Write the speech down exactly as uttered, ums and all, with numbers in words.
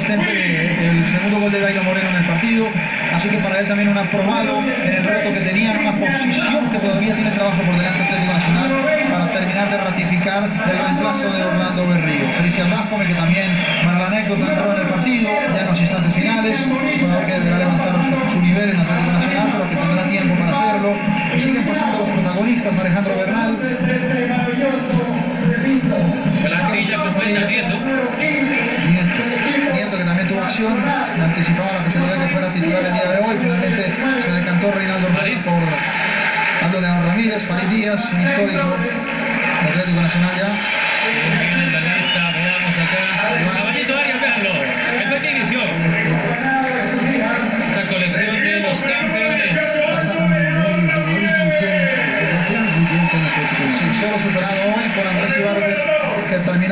asistente del segundo gol de Dairo Moreno en el partido, así que para él también un aprobado en el reto que tenía, en una posición que todavía tiene trabajo por delante Atlético Nacional para terminar de ratificar el reemplazo de Orlando Berrío. Cristian Dájome, que también, para la anécdota, entró en el partido ya en los instantes finales, un jugador que deberá levantar su, su nivel en Atlético Nacional, pero que tendrá tiempo para hacerlo. Y siguen pasando los protagonistas. Alejandro Bernal, Nieto. Nieto, que también tuvo acción, anticipaba la posibilidad de que fuera titular el día de hoy. Finalmente se decantó Reinaldo Rueda por Aldo León Ramírez. Farid Díaz, un histórico de Atlético Nacional ya. En la lista, veamos acá. Caballito Arias, Carlos. El fue que inició esta colección de los campeones. Sí, solo superado hoy por Andrés Ibarbe, que terminó